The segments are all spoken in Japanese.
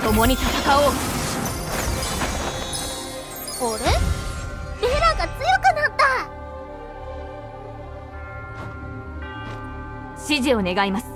共に戦おう。 あれ、ベラが強くなった。 指示を願います。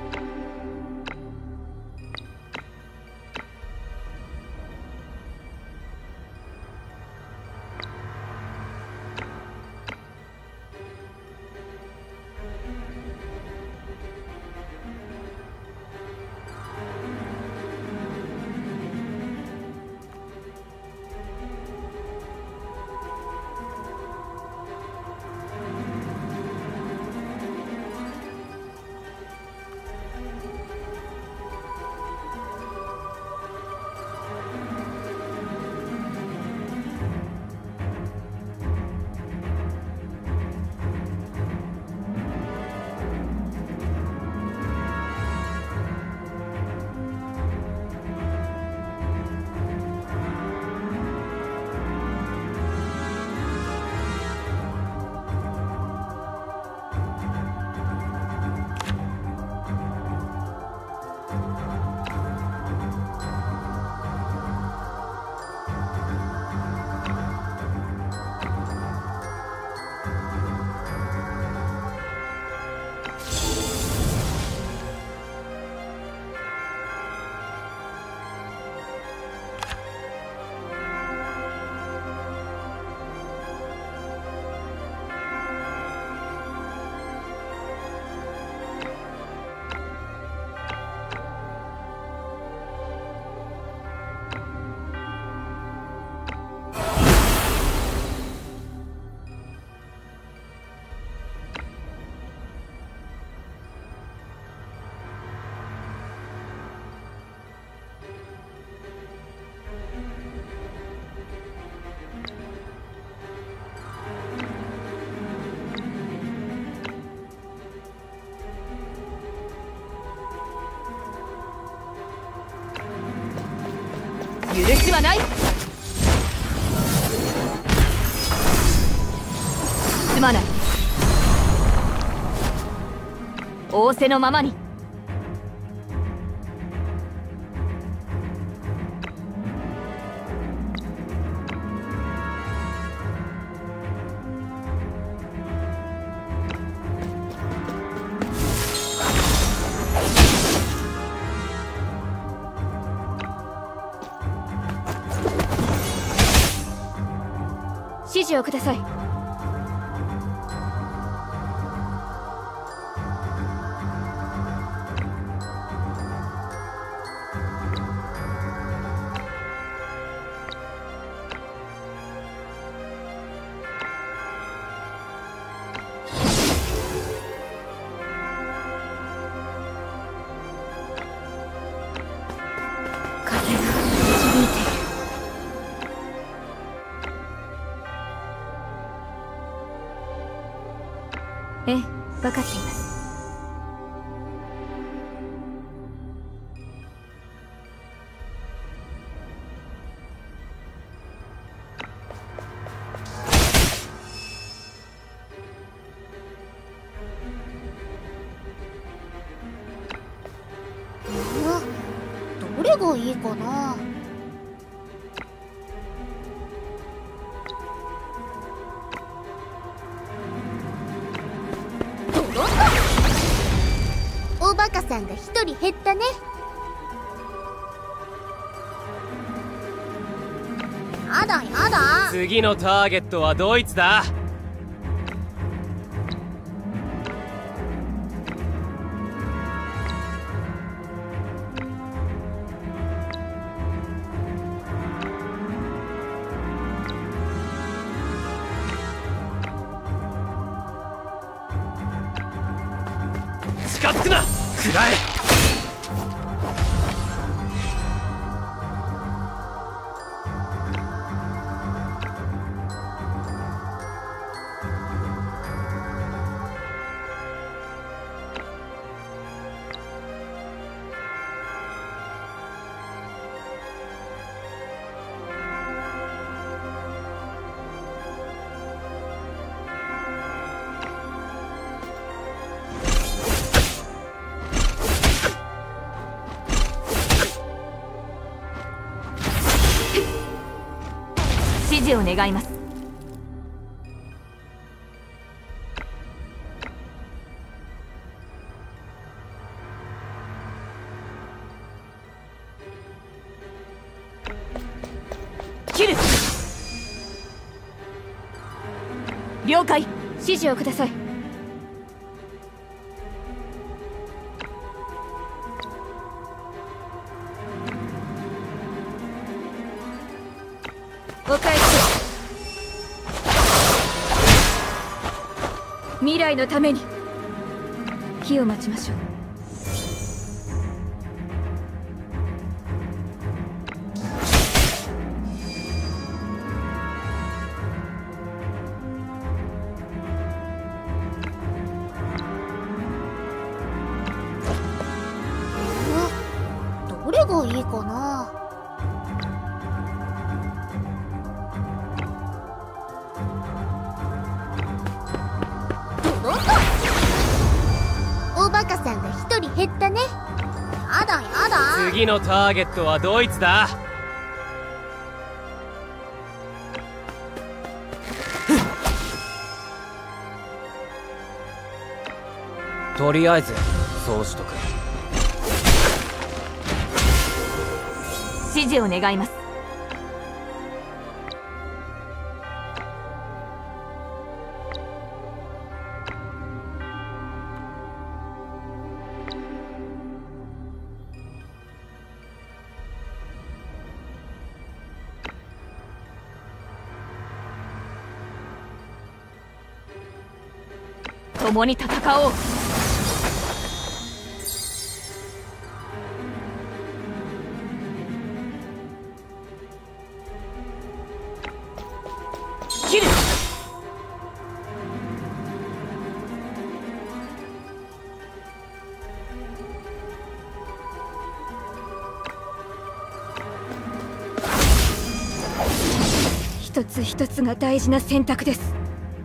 許しはない。すまない。仰せのままに。指示をください。風が響いている。ええ、分かっています。 どれがいいかな。おバカさんが一人減ったね。やだやだ。 次のターゲットはドイツだ。近づくな。食らえ。 示を願います。切る。了解。指示をください。お返し。未来のために火を待ちましょう。 どれがいいかな。おバカさんが一人減ったね。やだやだ。 次のターゲットはドイツだ。とりあえずそうしとく。 指示を願います。共に戦おう。切る。一つ一つが大事な選択です。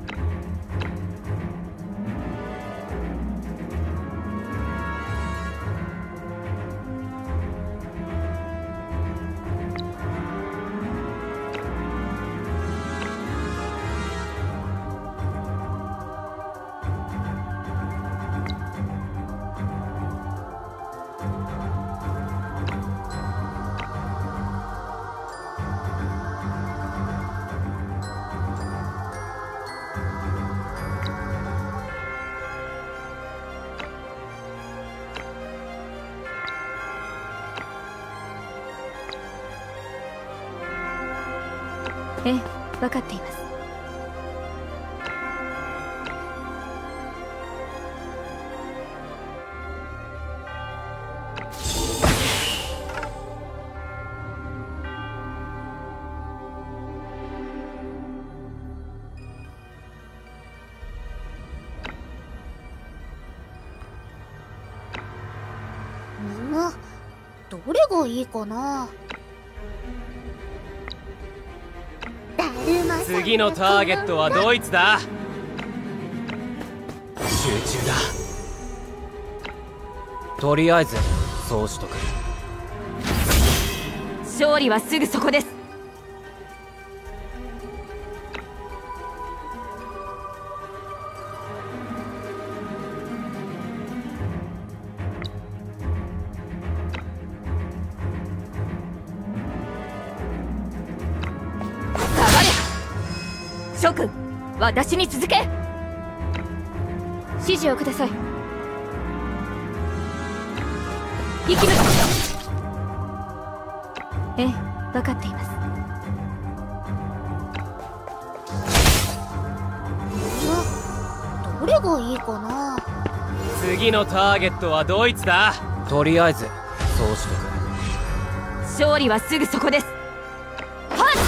ええ、分かっています。 どれがいいかな。 次のターゲットはドイツだ。集中だ。とりあえずそうしとく。 勝利はすぐそこです。諸君、私に続け。指示をください。行きます。ええ、分かっています。 どれがいいかな。 次のターゲットはドイツだ。とりあえずそうしとく。 勝利はすぐそこです。はっ。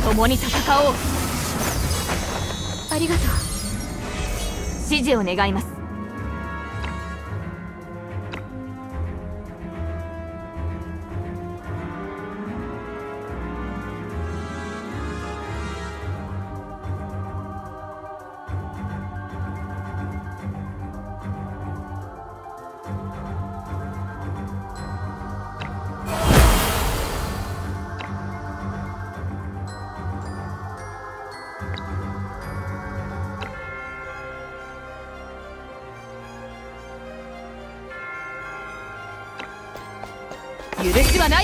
共に戦おう。ありがとう。指示を願います。許しはない。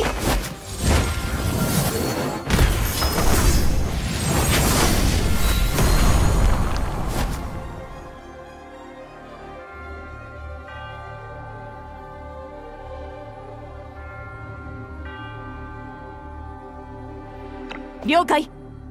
了解。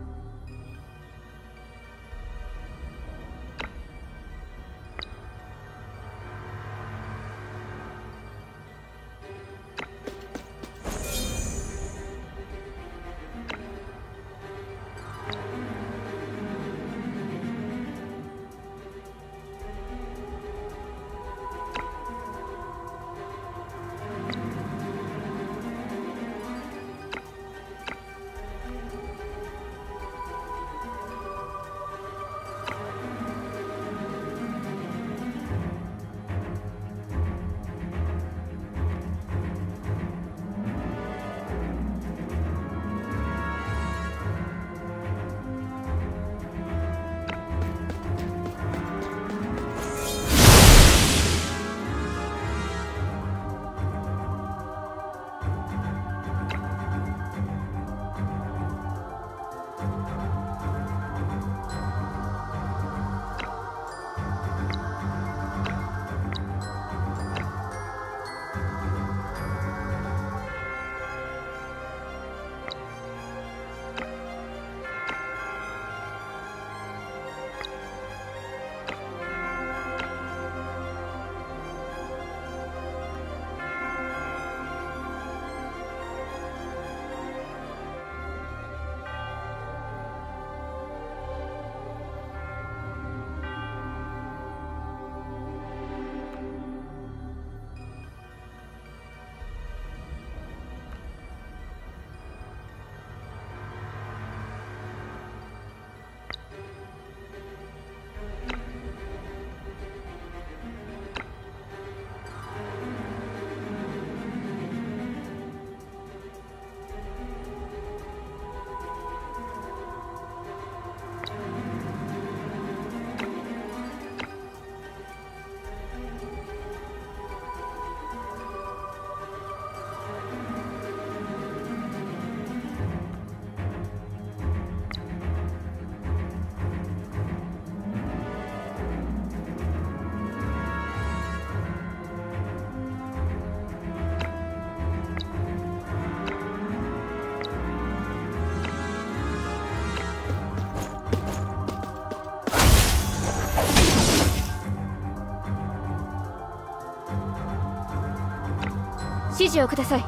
指示をください。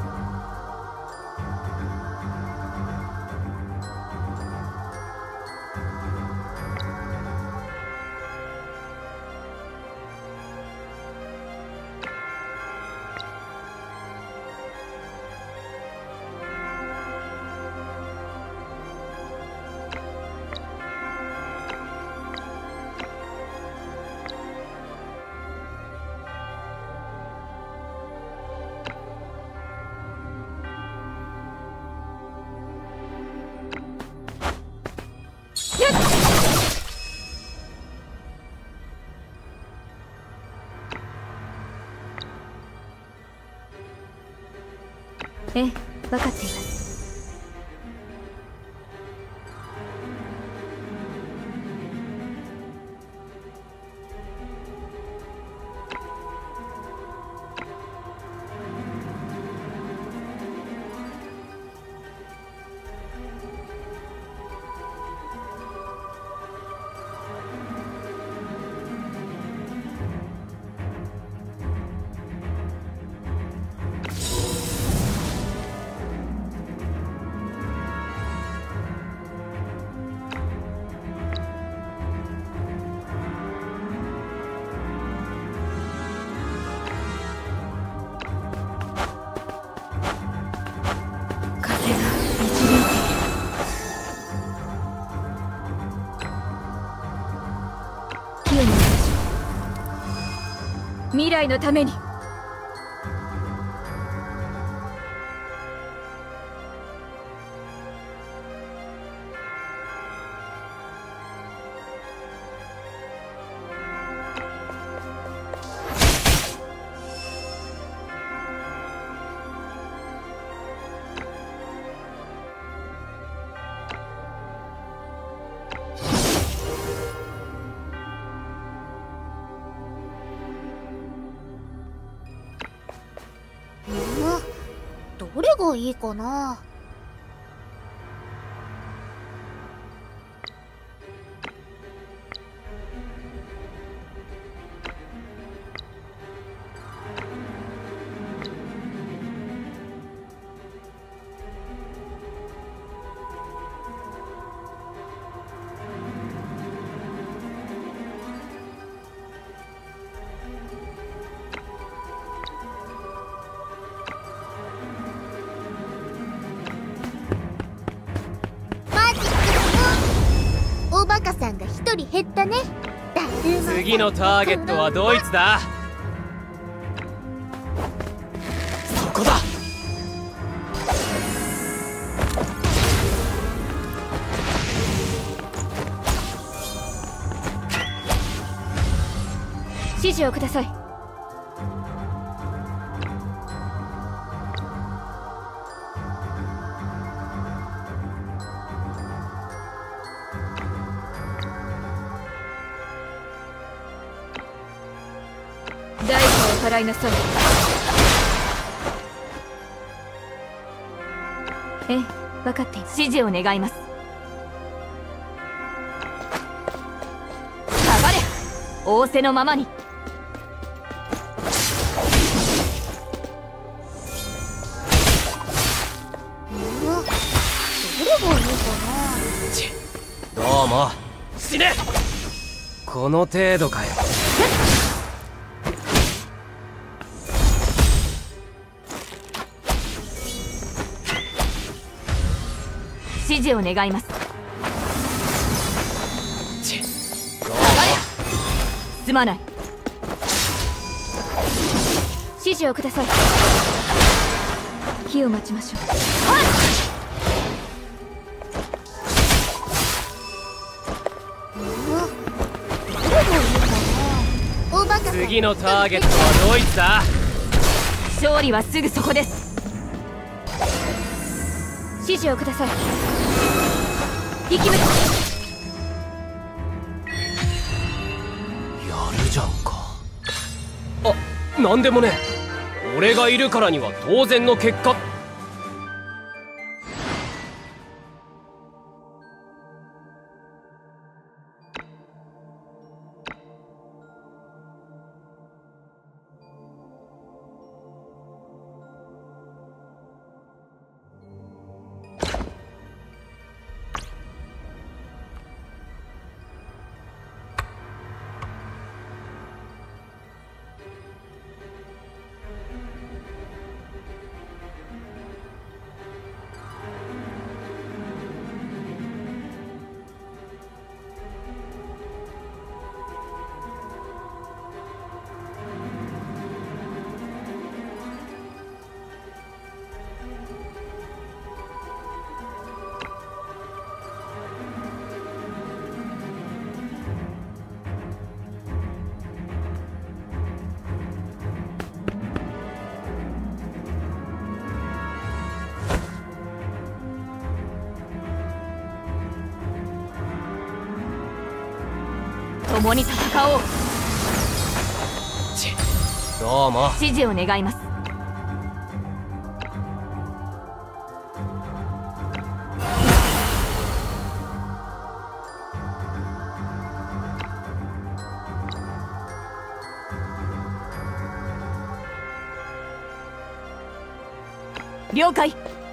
ええ、分かっています。 未来のために。 どれがいいかな。おバカさんが一人減ったね。 次のターゲットはドイツだ。そこだ。 指示をください。代価を払いなさい。ええ、分かっています。指示を願います。下がれ、仰せのままに。 どれがいいかな。 ちどうも。死ね。この程度かよ。 指示を願います。 どうも。 すまない。指示をください。火を待ちましょう。 次のターゲットはドイツだ。 勝利はすぐそこです。指示をください。行きましょう。やるじゃんか。あ、なんでもね。俺がいるからには当然の結果。 共に戦おう。 どうも。 指示を願います。了解。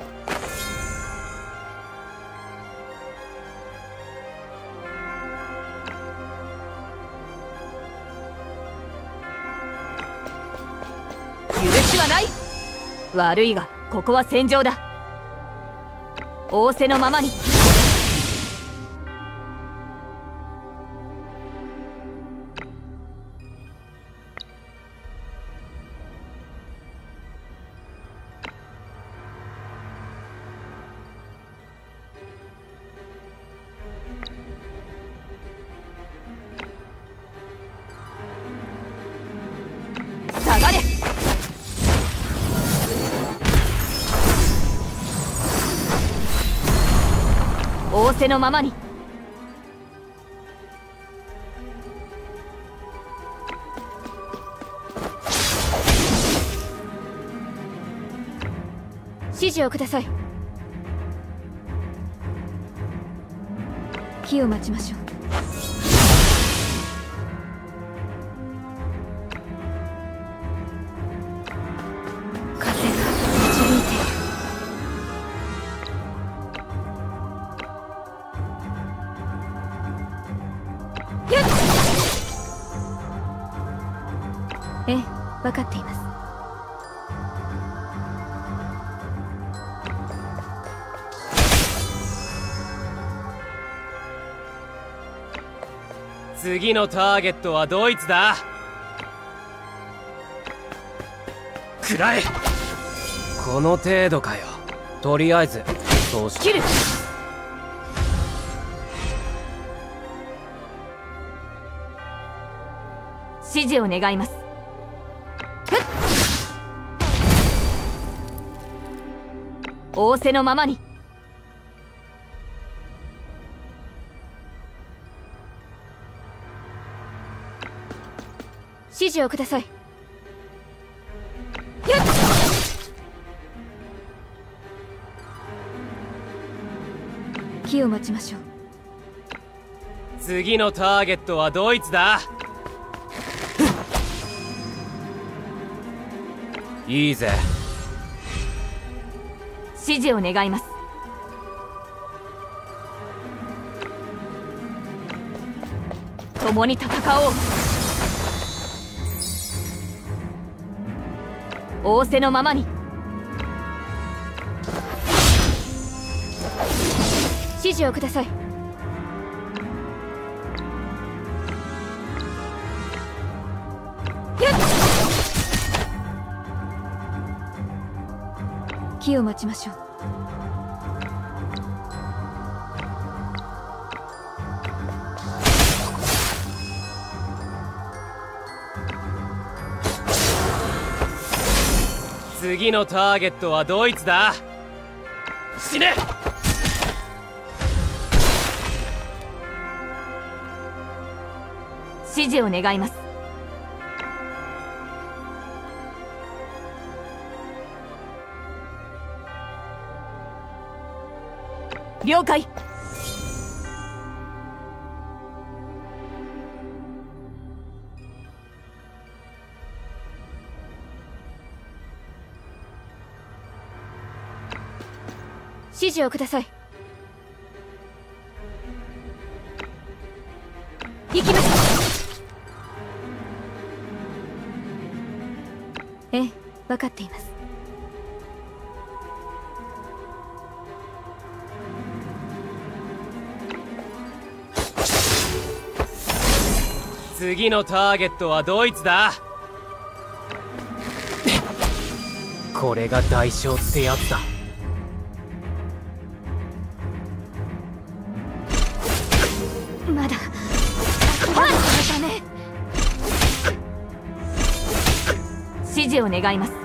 許しはない。悪いがここは戦場だ。仰せのままに。 せのままに。指示をください。火を待ちましょう。風が導いている。ええ、分かっています。 次のターゲットはドイツだ。食らえ。この程度かよ。とりあえずそうし切る。指示を願います。仰せのままに。指示をください。火を待ちましょう。 次のターゲットはドイツだ。いいぜ。 指示を願います。共に戦おう。仰せのままに。指示をください。火を待ちましょう。 次のターゲットはドイツだ。死ね。 指示を願います。了解。指示をください。行きます。ええ、分かっています。 次のターゲットはドイツだ。これが代償ってやつだ。 まだまだね。指示を願います。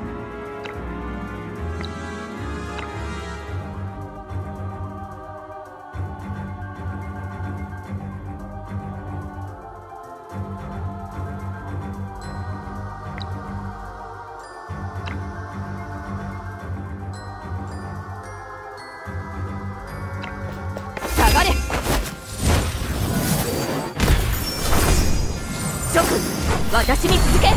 下がれ。諸君、私に続け。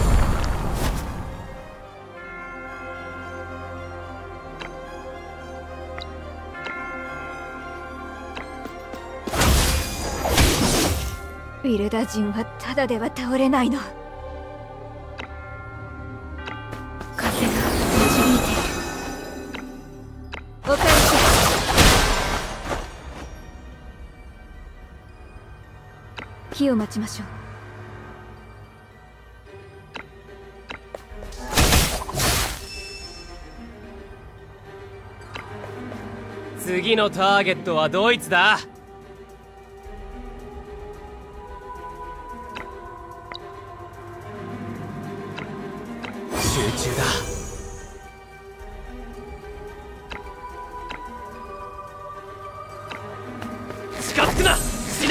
ウィルダ人はただでは倒れないの。風が導いている。お返し。火を待ちましょう。 次のターゲットはドイツだ。集中だ。 近づくな死ね。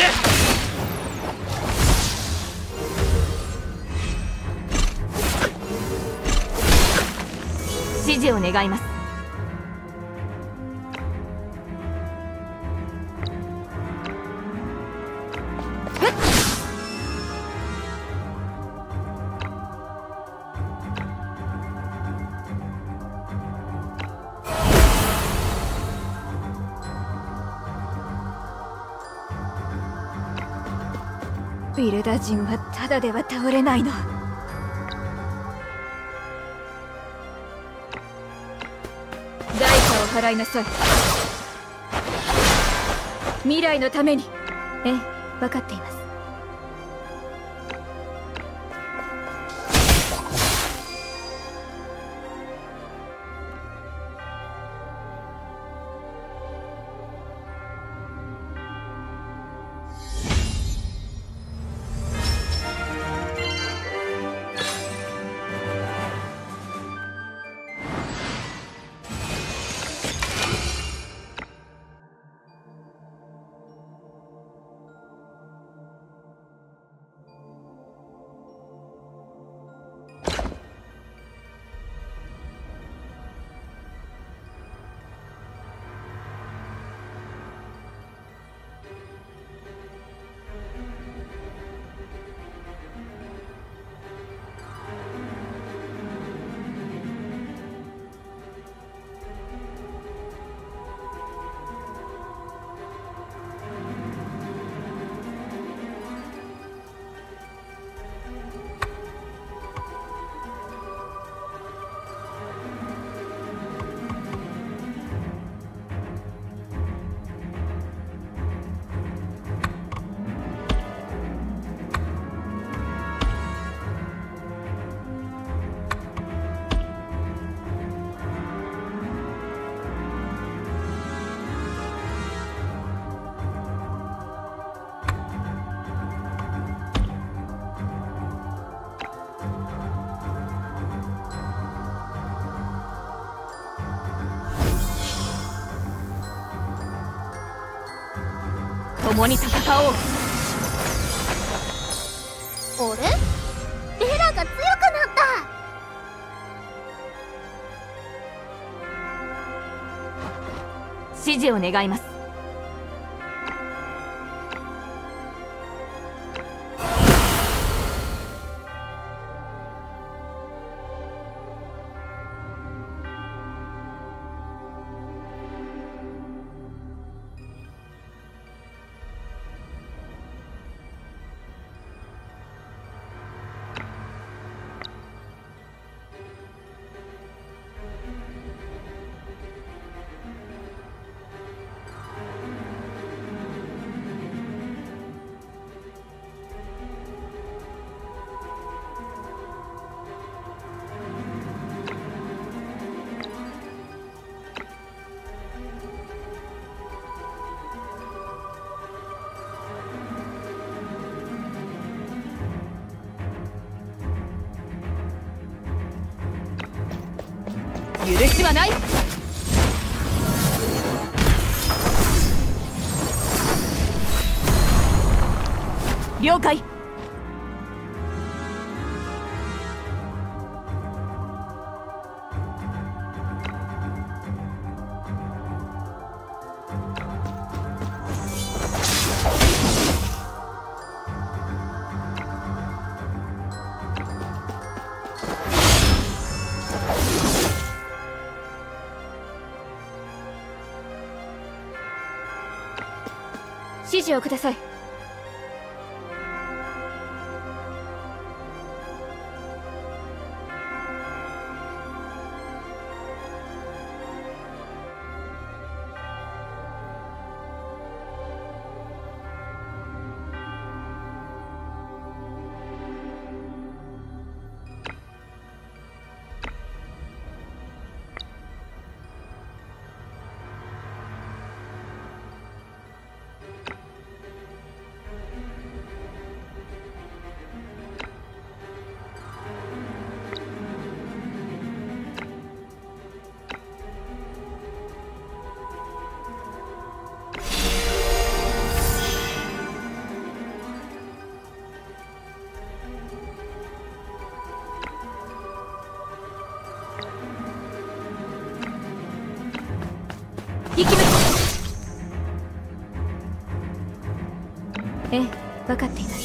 指示を願います。ウィルダ人はただでは倒れないの。代価を払いなさい。未来のために。ええ、分かっています。共に戦おう。 あれ？エラが強くなった。 指示を願います。許しはない。了解。指示をください。 ええ、分かっています。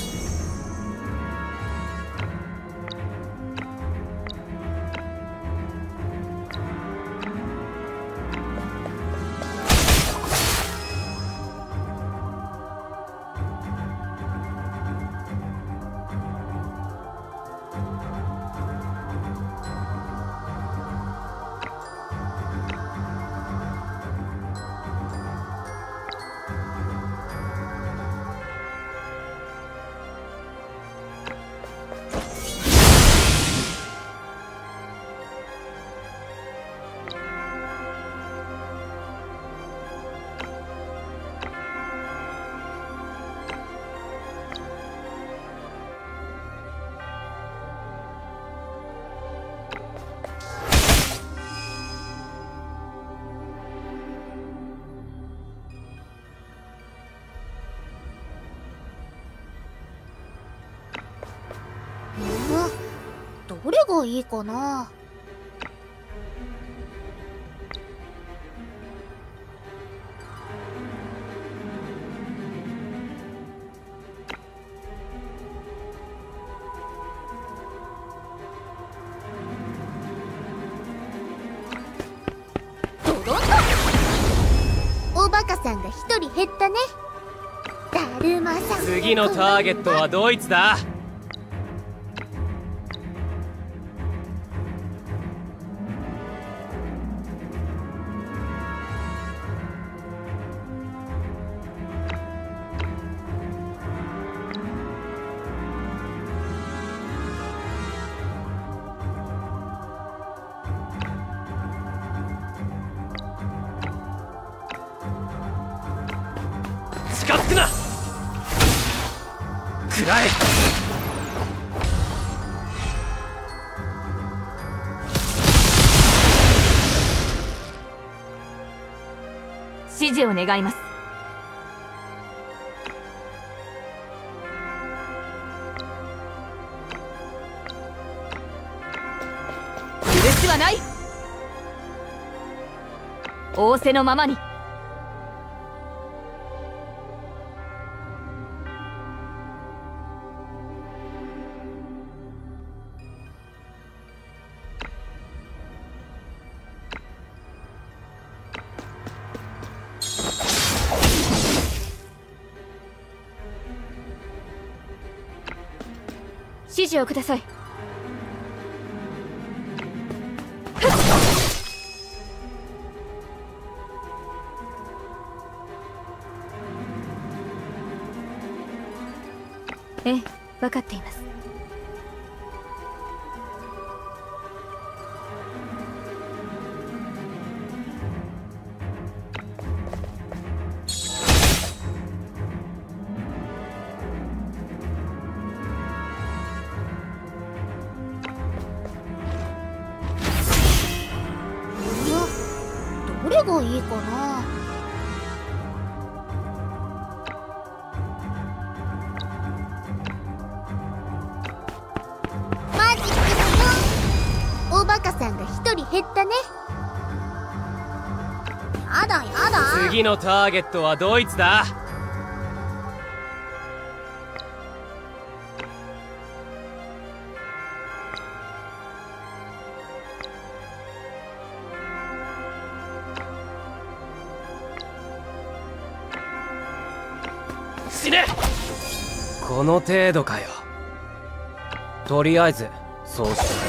どれがいいかな。ドドンとおバカさんが一人減ったね。だるまさん。 次のターゲットはドイツだ。近づくな。食らえ。 指示を願います。許しはない。仰せのままに。指示をください。ええ、分かっています。 どれがいいかな。マジックだよ。おバカさんが一人減ったね。やだやだ。 次のターゲットはドイツだ。死ね。この程度かよ。とりあえずそうしてくれ。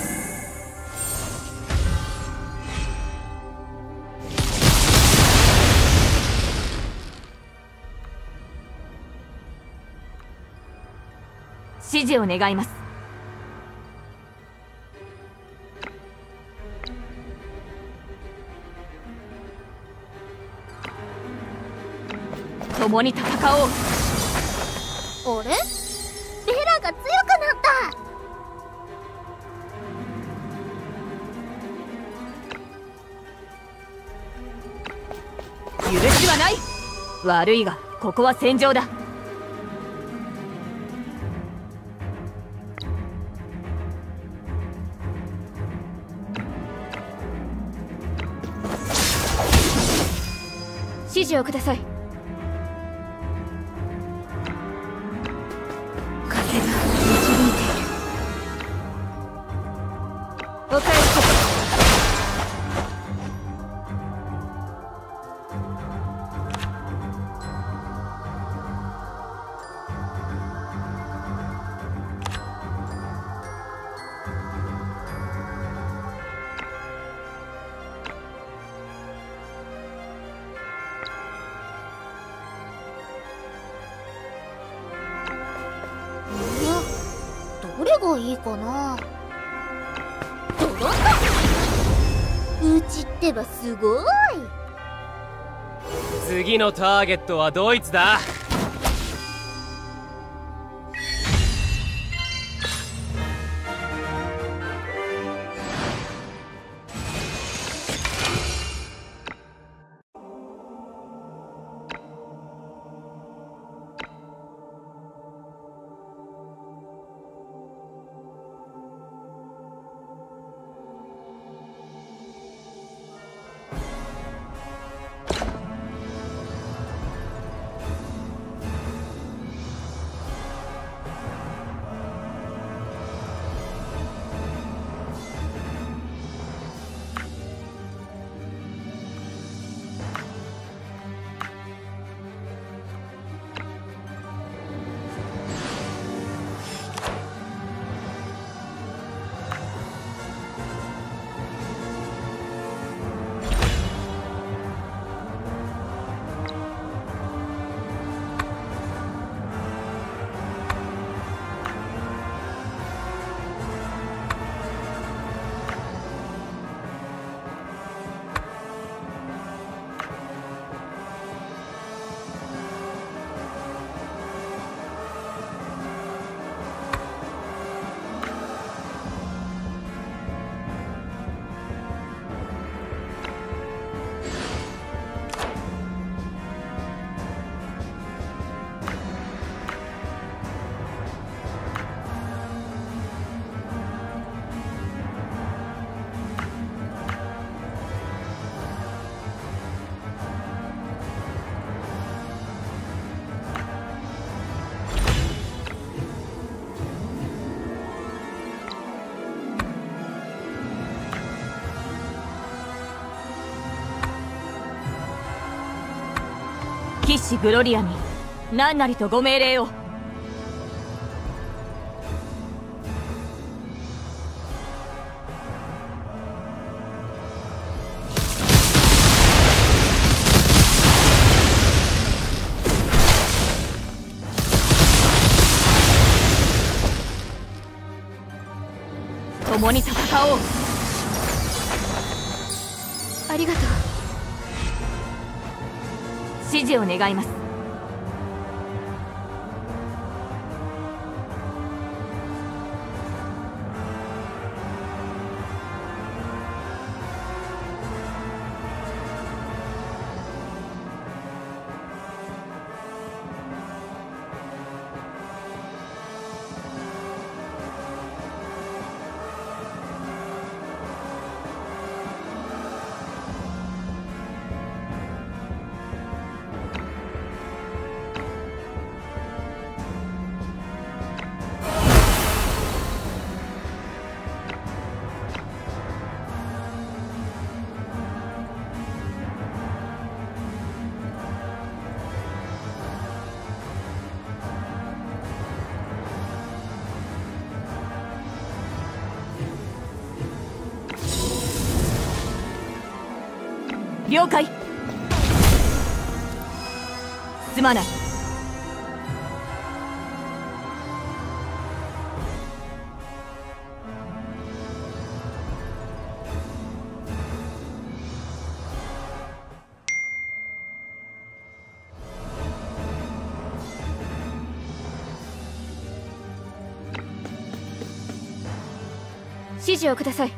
指示を願います。共に戦おう。 あれ？ベラが強くなった。 許しはない。悪いがここは戦場だ。指示をください。 れがいいかな。ドロンだ。うちってばすごい。 次のターゲットはドイツだ。 騎士グロリアに何なりとご命令を。共に戦おう。ありがとう。指示を願います。了解。すまない。指示をください。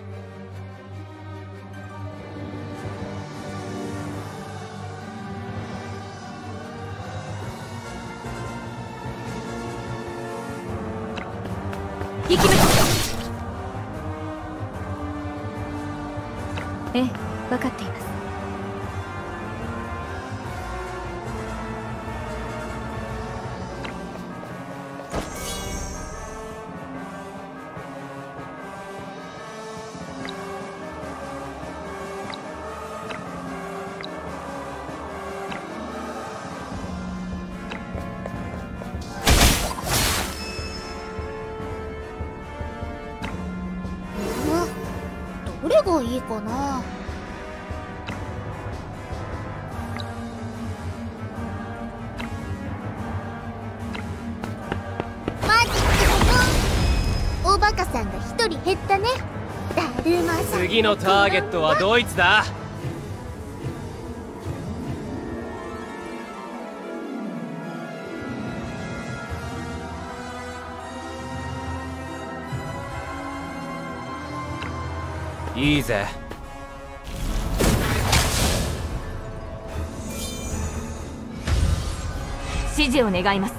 行きます。ええ、分かっています。 どれがいいかな。マジックだよ。 バカさんが一人減ったね。だるまさん。 次のターゲットはドイツだ。いいぜ。 指示を願います。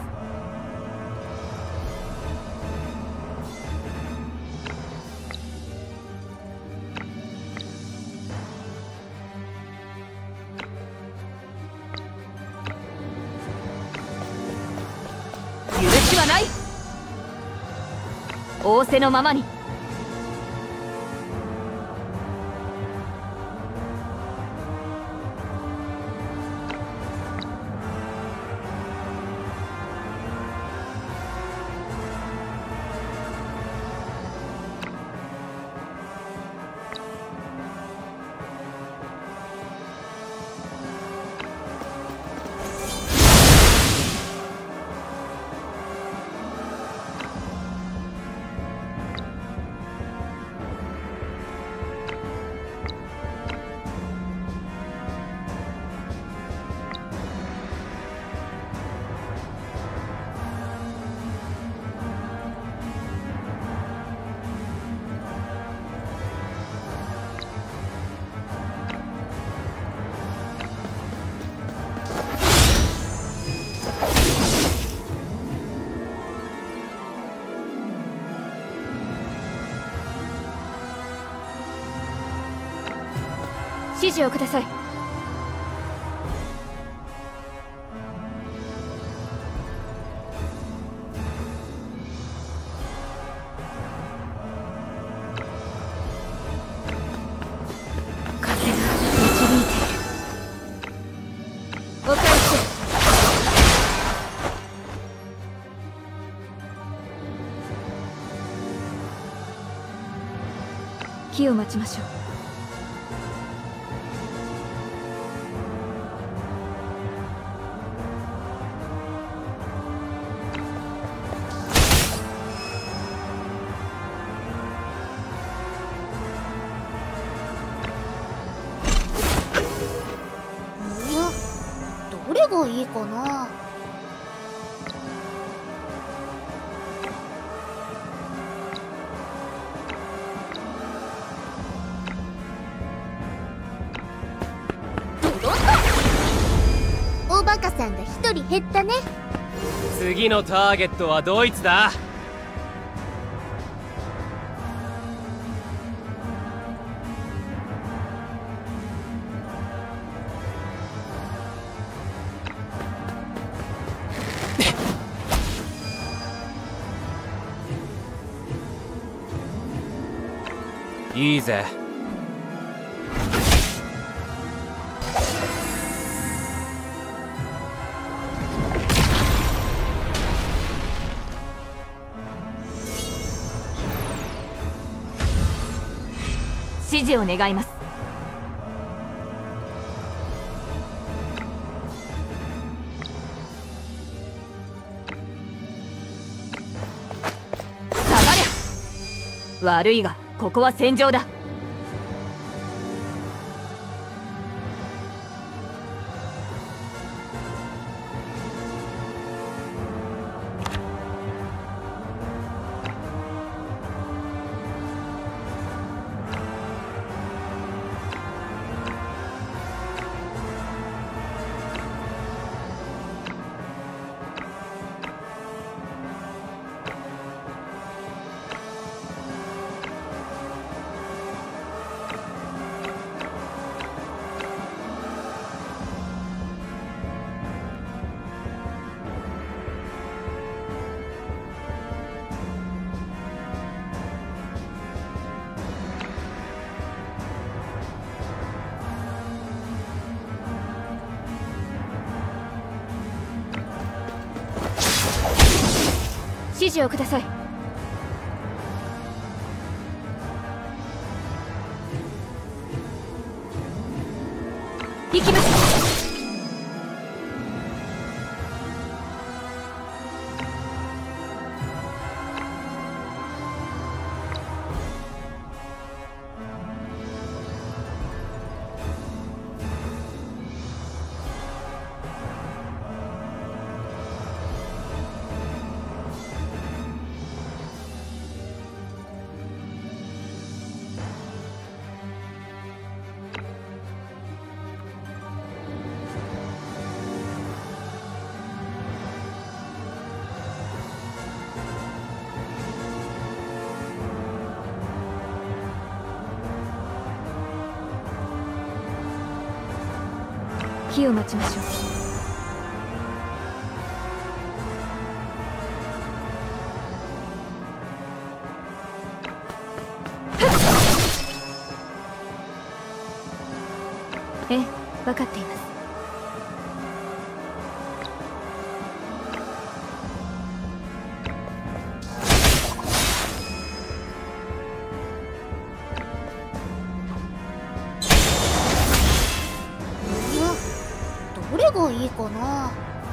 許しはない。仰せのままに。指示をください。風が導いている。お返し。機を待ちましょう。 どれがいいかな。おバカさんが一人減ったね。 次のターゲットはドイツだ。いいぜ。 指示を願います。下がれ。悪いがここは戦場だ。指示をください。行きます。 時を待ちましょう。ええ、分かっています。 どれがいいかな。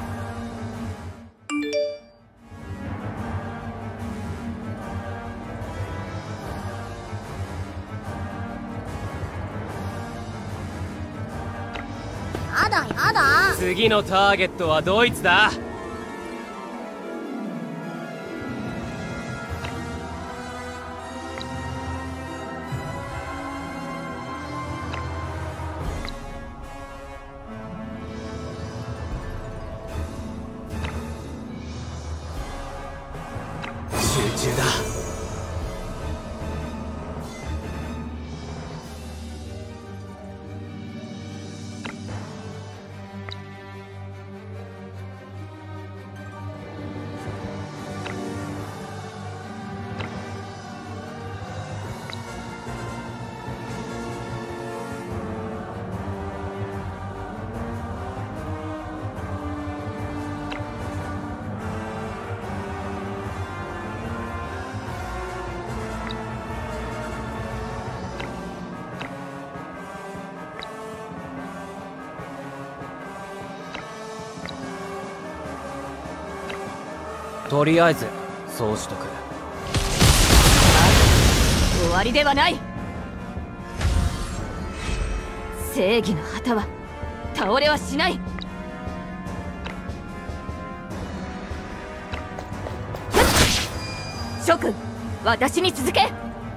やだやだ。 次のターゲットはドイツだ。集中だ。とりあえずそうしとく。 終わりではない。正義の旗は倒れはしない。諸君、私に続け。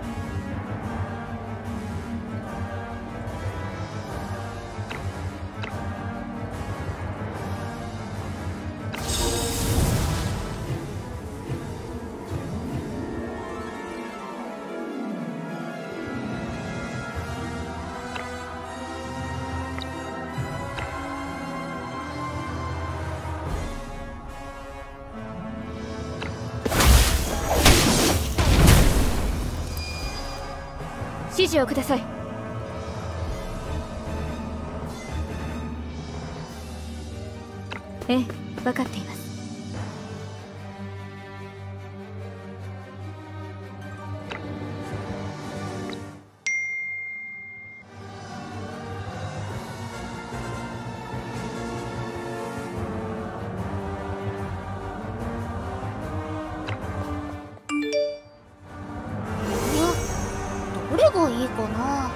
指示をください。ええ、分かっています。 どれがいいかな。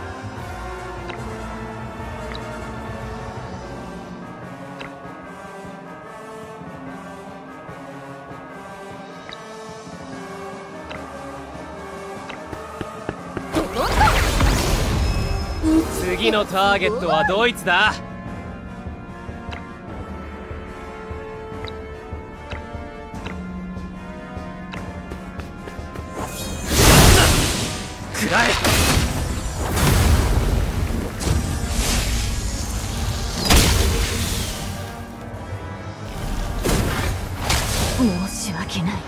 次のターゲットはドイツだ。食らえ。 申し訳ない。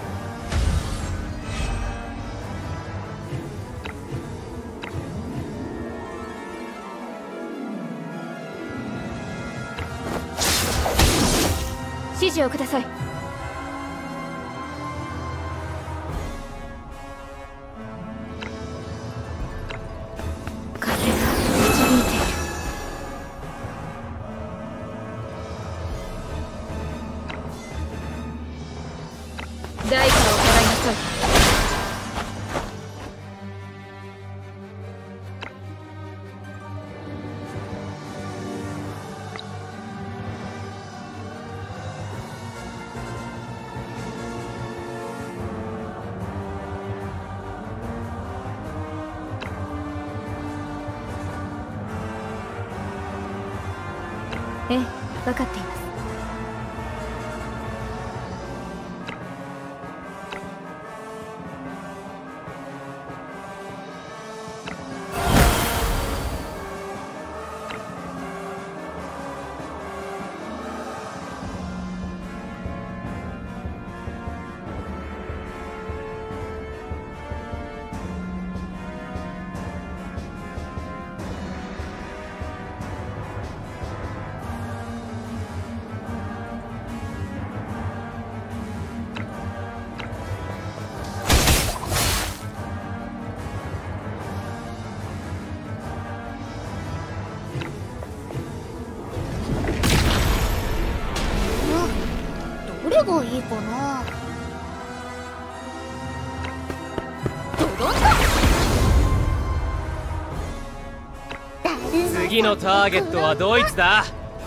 指示をください。風が導いている。代価を払いなさい。ええ、分かっています。 れがいいかな。ドドンと。 次のターゲットはドイツだ。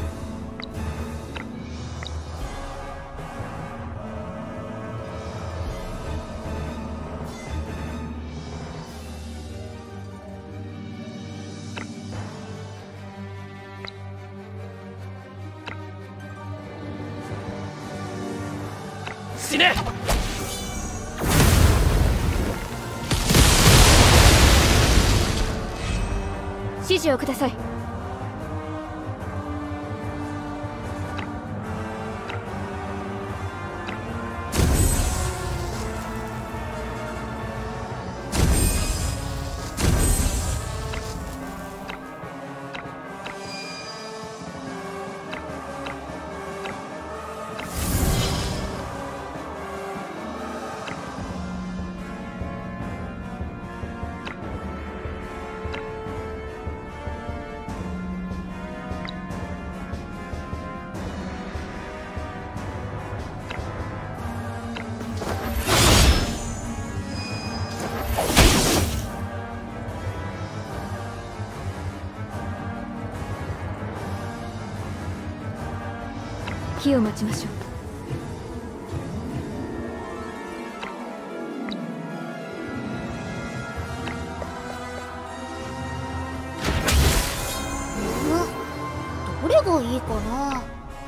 死ね。 指示をください。火を待ちましょう。 どれがいいかな。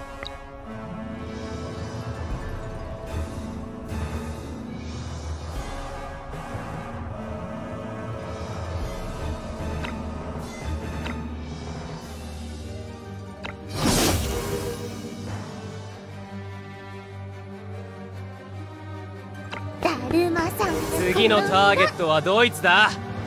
次のターゲットはドイツだ。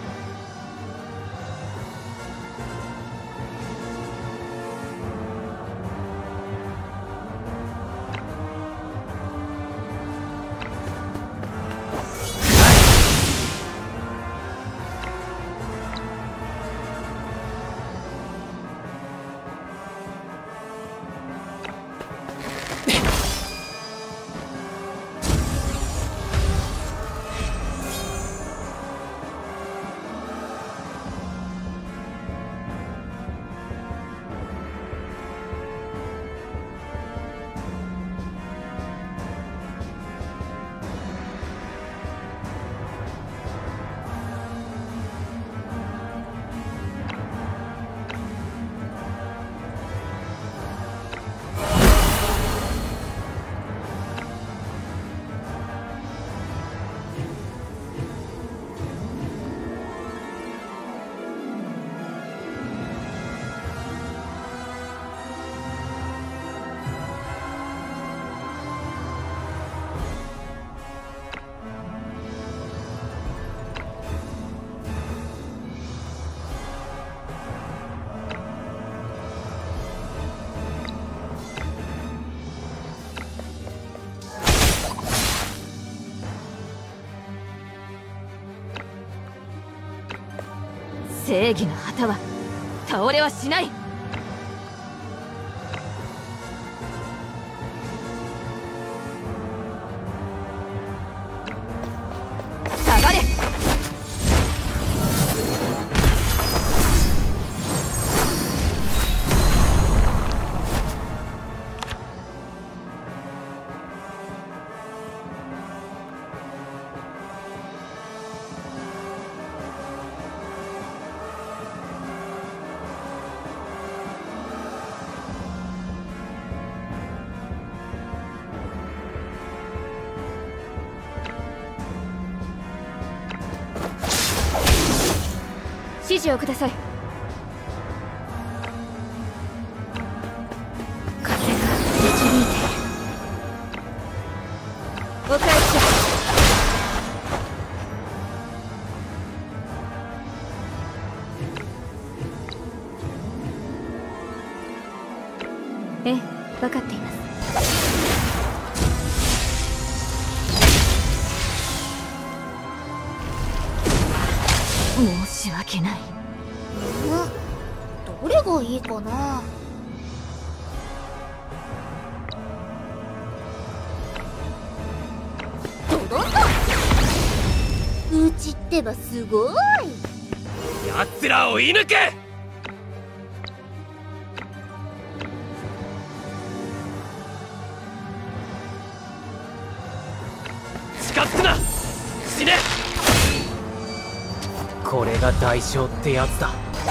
正義の旗は倒れはしない。下がれ。指示をください。風が導いてお返し。ええ、分かっています。申し訳ない。 どれがいいかな。 どんどん。うちってばすごい。 奴らを追い抜け。近づくな。死ね。これが代償ってやつだ。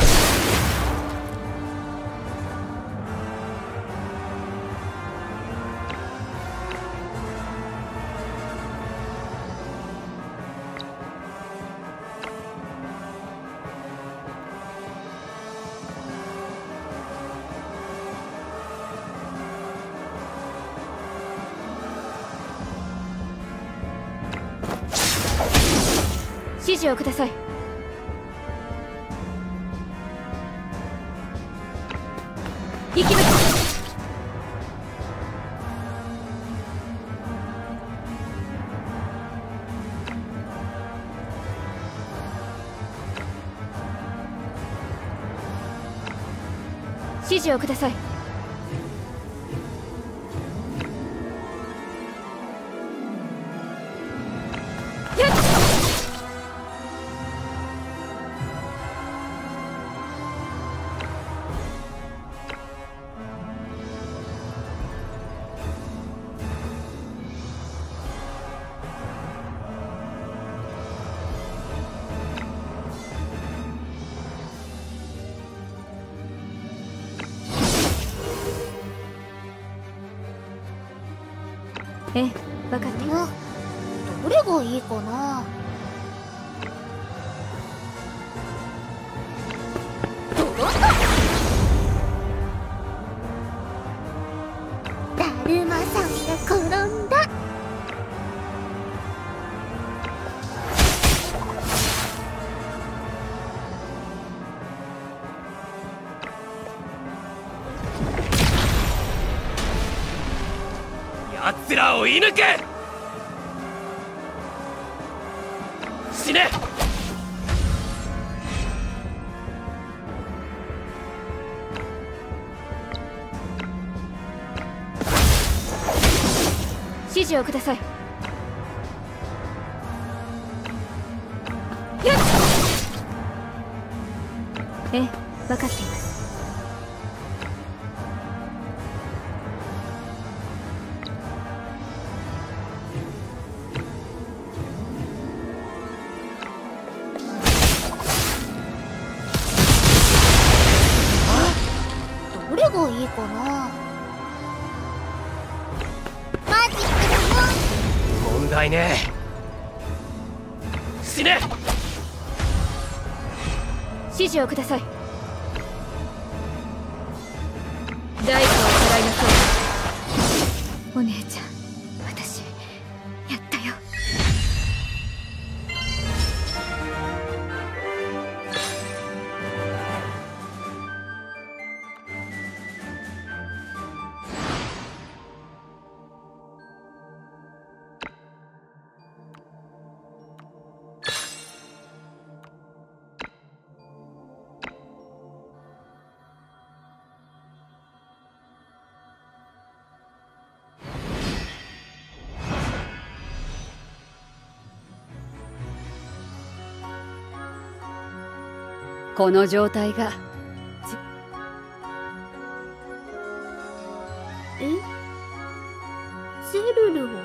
指示をください。行きます。指示をください。ええ、分かってる。 どれがいいかな。ドロンとだるまさんが転んだ。 奴らを追い抜け。死ね。 指示をください。ええ、分かっています。 どれがいいかな。マジックだよ。 問題ねえ。死ね。 指示をください。代価を払いなさい。お姉ちゃん、私やったよ。 この状態がゼルルを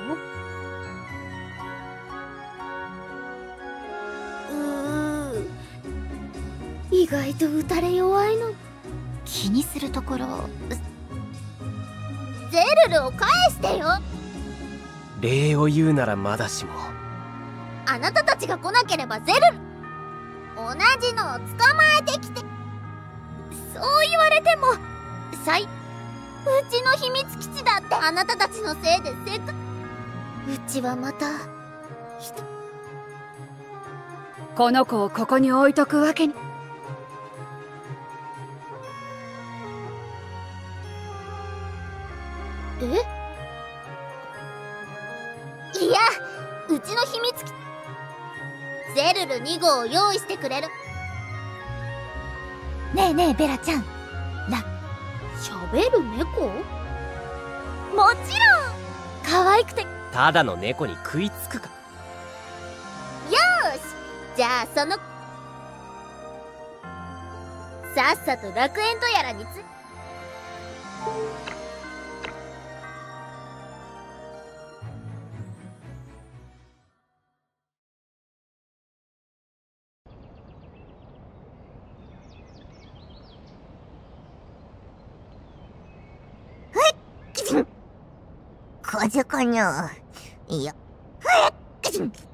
意外と打たれ弱いの。気にするところ。ゼルルを返してよ。 礼を言うならまだしも。 あなたたちが来なければゼルル同じのを捕まえてきて。そう言われてもうちの秘密基地だってあなたたちのせいでうちはまたこの子をここに置いとくわけに。 いや、うちの秘密基地ゼルル2号を用意してくれる。ねえねえベラちゃん、喋る猫？もちろん可愛くて。 ただの猫に食いつくか。 じゃあさっさと楽園とやらに風かな。いや、